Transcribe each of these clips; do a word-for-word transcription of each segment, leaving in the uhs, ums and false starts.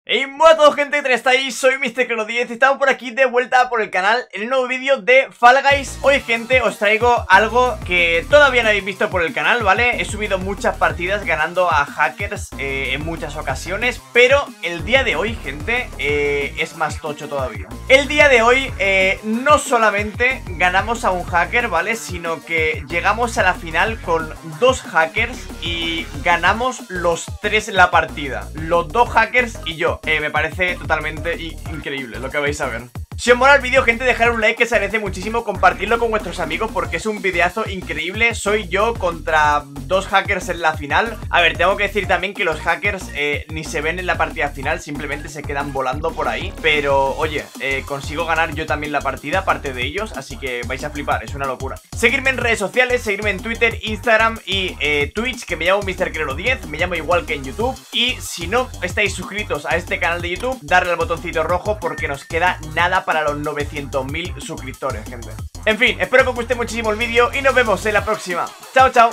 Hey, hola a todos, gente, ¿cómo estáis? Soy mister Crono diez y estamos por aquí de vuelta por el canal en un nuevo vídeo de Fall Guys. Hoy, gente, os traigo algo que todavía no habéis visto por el canal, ¿vale? He subido muchas partidas ganando a hackers eh, en muchas ocasiones, pero el día de hoy, gente, eh, es más tocho todavía. El día de hoy eh, no solamente ganamos a un hacker, ¿vale? Sino que llegamos a la final con dos hackers y ganamos los tres la partida. Los dos hackers y yo. Eh, me parece totalmente increíble lo que vais a ver. Si os mola el vídeo, gente, dejar un like, que se agradece muchísimo. Compartirlo con vuestros amigos porque es un videazo increíble. Soy yo contra dos hackers en la final. A ver, tengo que decir también que los hackers eh, ni se ven en la partida final, simplemente se quedan volando por ahí. Pero, oye, eh, consigo ganar yo también la partida, aparte de ellos, así que vais a flipar, es una locura. Seguirme en redes sociales, seguirme en Twitter, Instagram y eh, Twitch, que me llamo mister Crono diez, me llamo igual que en YouTube. Y si no estáis suscritos a este canal de YouTube, darle al botoncito rojo porque nos queda nada para los novecientos mil suscriptores, gente. En fin, espero que os guste muchísimo el vídeo y nos vemos en la próxima. Chao, chao.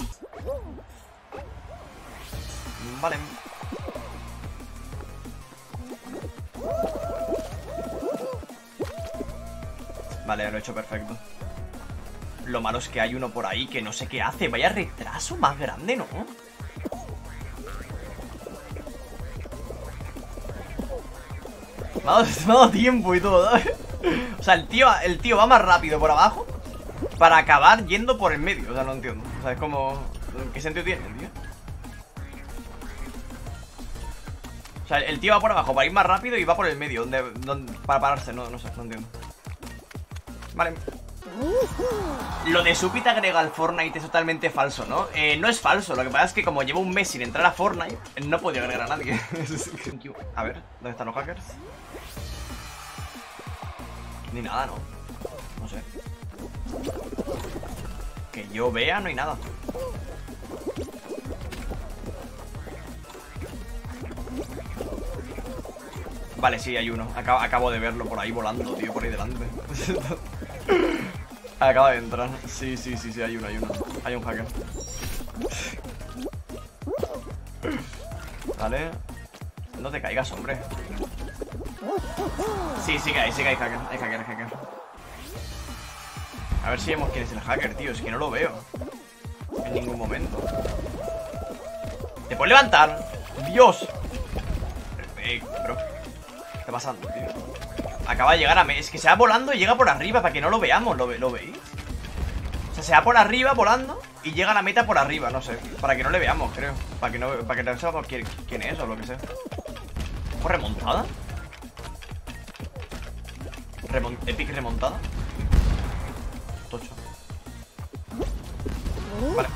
Vale. Vale, lo he hecho perfecto. Lo malo es que hay uno por ahí que no sé qué hace. Vaya retraso más grande, ¿no? Me ha dado, me ha dado tiempo y todo, ¿sabes? O sea, el tío, el tío va más rápido por abajo para acabar yendo por el medio. O sea, no entiendo. O sea, es como... ¿qué sentido tiene, tío? O sea, el tío va por abajo para ir más rápido y va por el medio donde, donde, para pararse, no, no sé, no entiendo. Vale. Lo de súbita agrega al Fortnite es totalmente falso, ¿no? Eh, no es falso, lo que pasa es que como llevo un mes sin entrar a Fortnite, no podía agregar a nadie. A ver, ¿dónde están los hackers? Ni nada, ¿no? No sé. Que yo vea, no hay nada. Vale, sí, hay uno. Acabo, acabo de verlo por ahí volando, tío, por ahí delante. Acaba de entrar. Sí, sí, sí, sí, hay uno, hay uno. Hay un hacker. Vale. No te caigas, hombre. Sí, sí que hay, sí que hay hacker. Hay hacker, hay hacker. A ver si vemos quién es el hacker, tío. Es que no lo veo en ningún momento. ¿Te puedes levantar? ¡Dios! Eh, bro, ¿qué está pasando, tío? Acaba de llegar a... Es que se va volando y llega por arriba para que no lo veamos. ¿Lo, ve... ¿Lo veis? O sea, se va por arriba volando y llega a la meta por arriba, no sé. Para que no le veamos, creo. Para que no, para que no sepamos quién, quién es o lo que sea. ¿O remontada? Remont... Epic remontada. Tocho. Vale.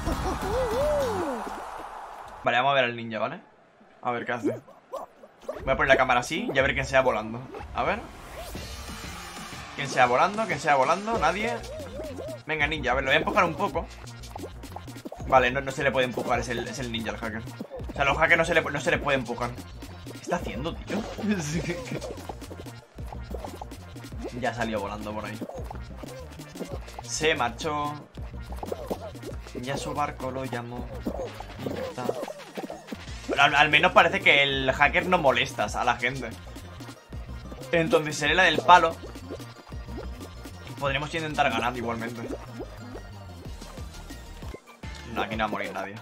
Vale, vamos a ver al ninja, ¿vale? A ver qué hace. Voy a poner la cámara así y a ver quién sea volando. A ver. Quién sea volando, quién sea volando, nadie. Venga, ninja, a ver, lo voy a empujar un poco. Vale, no, no se le puede empujar, es el, es el ninja, el hacker. O sea, los hackers no se le, no se le puede empujar. ¿Qué está haciendo, tío? Ya salió volando por ahí. Se marchó. Ya su barco lo llamó. Y ya está. Pero al, al menos parece que el hacker no molestas a la gente. Entonces seré la del palo. Podremos intentar ganar igualmente. No, aquí no va a morir nadie.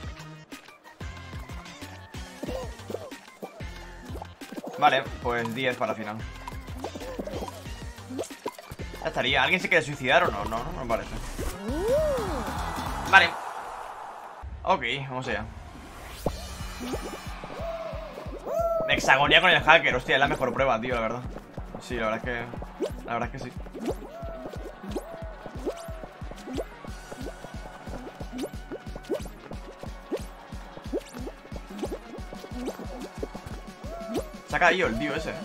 Vale, pues diez para la final. Ya estaría. ¿Alguien se quiere suicidar o no? No, no me parece. Vale. Ok, vamos allá. Hexagonía con el hacker. Hostia, es la mejor prueba, tío, la verdad. Sí, la verdad es que... La verdad es que sí. Se ha caído el tío ese.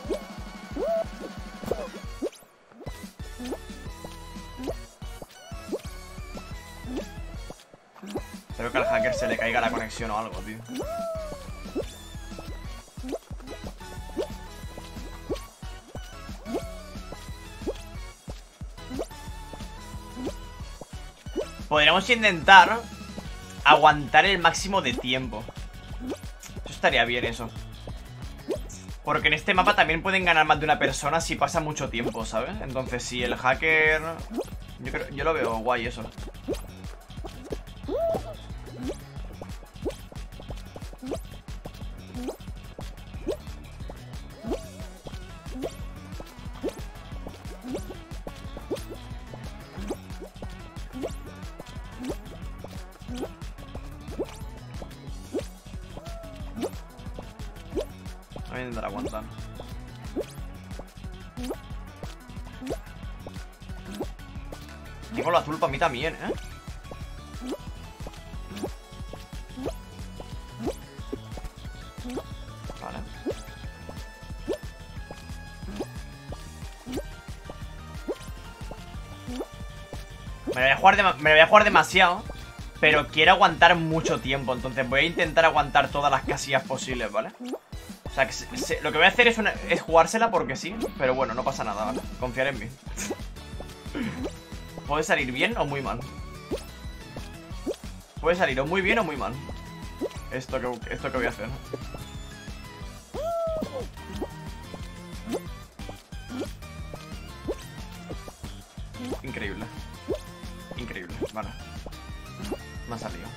Espero que al hacker se le caiga la conexión o algo, tío. Podríamos intentar aguantar el máximo de tiempo. Eso estaría bien, eso. Porque en este mapa también pueden ganar más de una persona si pasa mucho tiempo, ¿sabes? Entonces si el hacker... Yo, creo, yo lo veo guay eso. Voy a intentar aguantar. Tengo lo azul para mí también, ¿eh? Vale. Me lo voy a jugar, de, me lo voy a jugar demasiado, pero quiero aguantar mucho tiempo. Entonces voy a intentar aguantar todas las casillas posibles, ¿vale? O sea, que se, se, lo que voy a hacer es, una, es jugársela porque sí. Pero bueno, no pasa nada, ¿vale? Confiar en mí. Puede salir bien o muy mal. Puede salir o muy bien o muy mal. Esto que, esto que voy a hacer. Increíble. Increíble, vale. Me ha salido.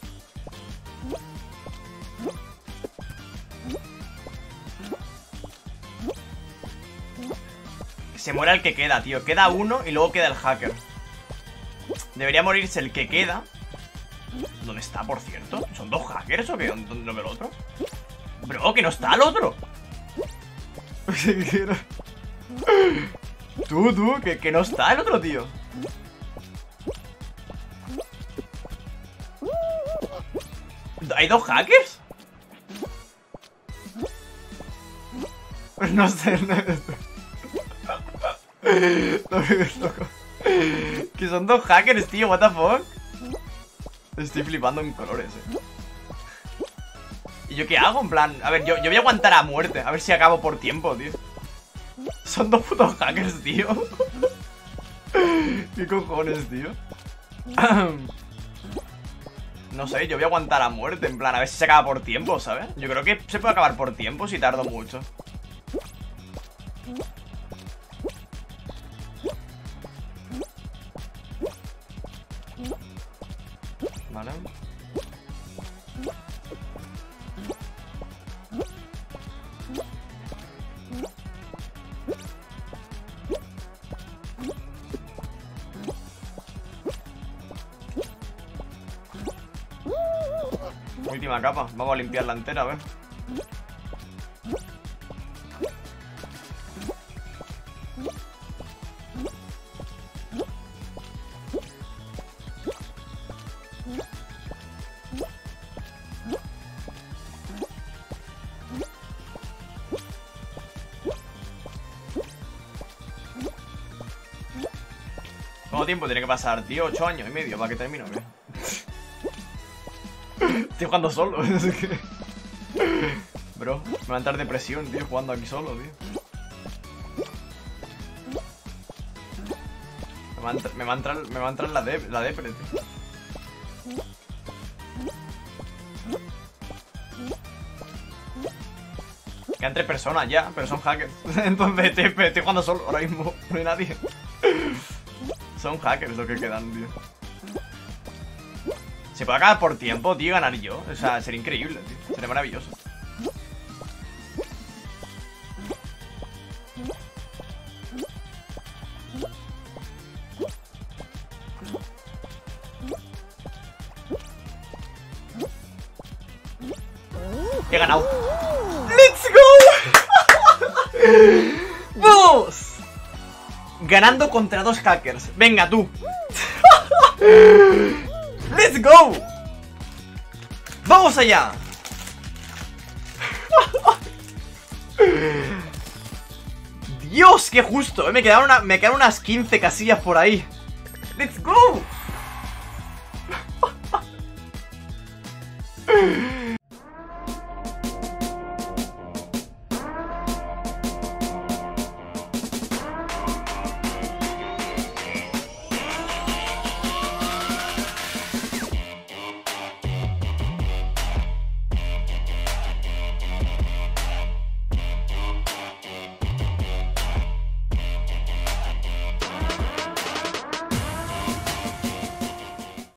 Se muera el que queda, tío. Queda uno y luego queda el hacker. Debería morirse el que queda. ¿Dónde está, por cierto? ¿Son dos hackers o qué? ¿Dónde lo ve el otro? Bro, que no está el otro. Tú, tú, que, que no está el otro, tío. ¿Hay dos hackers? No sé, no sé. No me ves loco. Que son dos hackers, tío, what the fuck. Estoy flipando en colores, eh. ¿Y yo qué hago? En plan, a ver, yo, yo voy a aguantar a muerte. A ver si acabo por tiempo, tío. Son dos putos hackers, tío. ¿Qué cojones, tío? No sé, yo voy a aguantar a muerte. En plan, a ver si se acaba por tiempo, ¿sabes? Yo creo que se puede acabar por tiempo si tardo mucho. Vale. Última capa, vamos a limpiarla entera, a ver. ¿Cuánto tiempo tiene que pasar, tío? Ocho años y medio para que termine, ¿o qué? Estoy jugando solo. Bro, me va a entrar depresión, tío, jugando aquí solo, tío. Me va a entrar, me va a entrar, me va a entrar la, de, la depre, tío. Quedan tres personas ya, pero son hackers. Entonces estoy, estoy jugando solo ahora mismo. No hay nadie. Son hackers los que quedan, tío. Se puede acabar por tiempo, tío, ganar yo. O sea, sería increíble, tío. Sería maravilloso. He ganado. ¡Let's go! ¡Vamos! Ganando contra dos hackers. Venga, tú. ¡Let's go! ¡Vamos allá! Dios, qué justo, ¿eh? Me quedaron, una, me quedaron unas quince casillas por ahí. ¡Let's go!